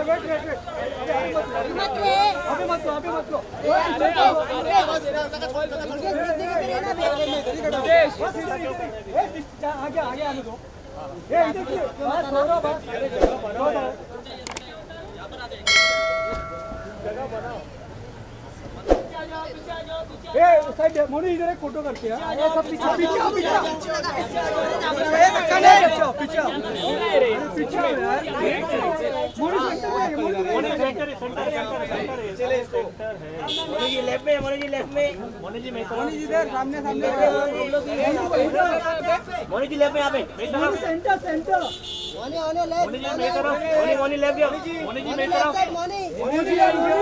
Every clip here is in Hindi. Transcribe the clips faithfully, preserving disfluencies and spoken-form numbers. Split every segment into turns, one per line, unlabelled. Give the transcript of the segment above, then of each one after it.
वेट वेट वेट मत रे अभी मत लो अभी मत लो आगे आगे आने दो ये इधर की बस छोड़ो बस जगह बनाओ ए साइड मोनी इधर एक फोटो करके हैं ये सब पीछे पीछे पीछे ये धक्का नहीं बच्चों पीछे पीछे यार Moni Moni centre centre centre चले सेंटर है मोनी जी लेफ्ट में मोनी जी लेफ्ट में मोनी जी मैं मोनी जी इधर सामने सामने मोनी जी लेफ्ट में यहां पे मोनी सेंटर सेंटर मोनी आने लेफ्ट मोनी जी मेरी तरफ मोनी मोनी लेफ्ट मोनी जी मेरी तरफ Moni Moni ji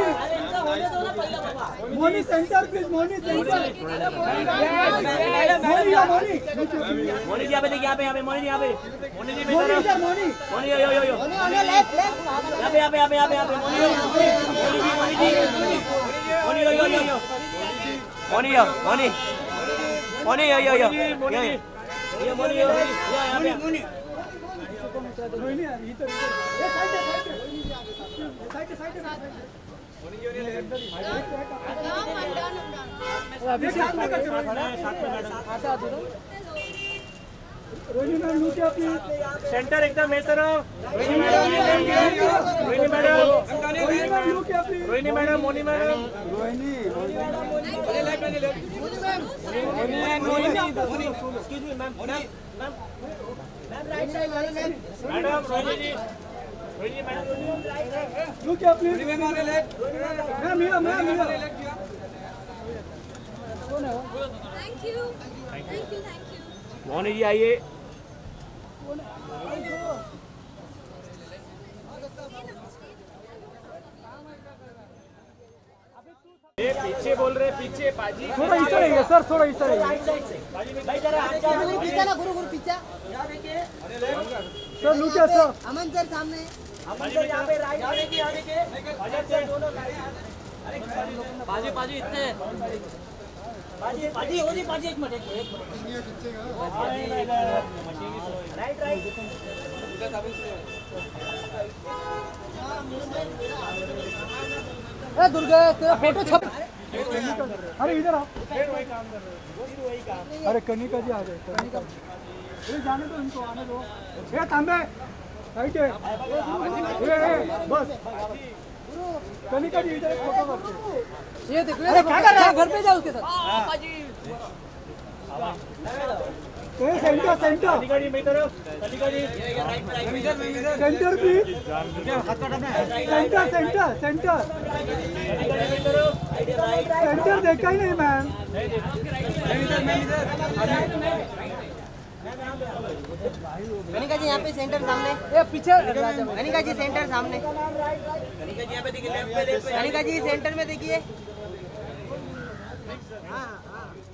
Moni centre please Moni centre Moni या मोनी मोनी जी यहां पे देखिए यहां पे यहां पे मोनी जी यहां पे मोनी जी मेरी तरफ मोनी मोनी यो यो यो मोनी आने लेफ्ट लेफ्ट यहां पे यहां पे यहां पे यहां पे यहां पे मोनी मोनी जी मोनी जी मोनी यो यो यो मोनी यो मोनी मोनी यो यो यो मोनी ये मोनी यो यहां पे मोनी रोहिणी यार इधर ये side side side side Moni ji ने लेफ्ट अभी साथ में करते हैं साथ में मैडम आजा दो रोहिणी मैम लुक क्या प्लीज सेंटर एकदम मेरी तरफ Rohini madam Rohini madam Rohini ma'am look क्या please Rohini madam Moni madam Rohini अरे लेफ्ट में left Moni ma'am Moni excuse me ma'am ma'am ma'am right side madam Rohini ji Rohini madam look क्या प्लीज रोहिणी मैम आने left ma'am Miya ma'am Miya thank you thank you thank you Moni ji आइए ये पीछे बोल रहे पीछे बाजी थोड़ा इस तरह है सर थोड़ा इस तरह है बाजी भाई जरा हाथ जाओ पीछे ना गुरु गुरु पीछे यहां देखिए सर लुक क्या सर अमन सर सामने अमन सर यहां पे राइट यहां देखिए यहां देखिए बाजी सर दोनों अरे बाजी बाजी इतने बाजी बाजी हो जी बाजी एक मिनट एक मिनट राइट राइट ए दुर्गा तेरा फोटो छप अरे इधर आओ वही काम कर रहे हो वही काम अरे कनिका जी आ गए कनिका ये जाने दो इनको आने दो ए तांबे राइट है ए बस कनिका जी इधर फोटो करते ये देख ले क्या कर रहा है घर पे जाओ उसके साथ बाजी ए सेंटर सेंटर कनिका जी मेरी तरफ कनिका जी राइट राइट इधर इधर सेंटर भी हाथ काटना है सेंटर सेंटर सेंटर सेंटर देखा ही नहीं मैम इधर मैं इधर कनिका जी यहाँ पे सेंटर सामने ए पीछे कनिका जी सेंटर सामने कनिका जी यहाँ पे देखिए लेफ्ट पे लेफ्ट पे कनिका जी सेंटर में देखिए हाँ हाँ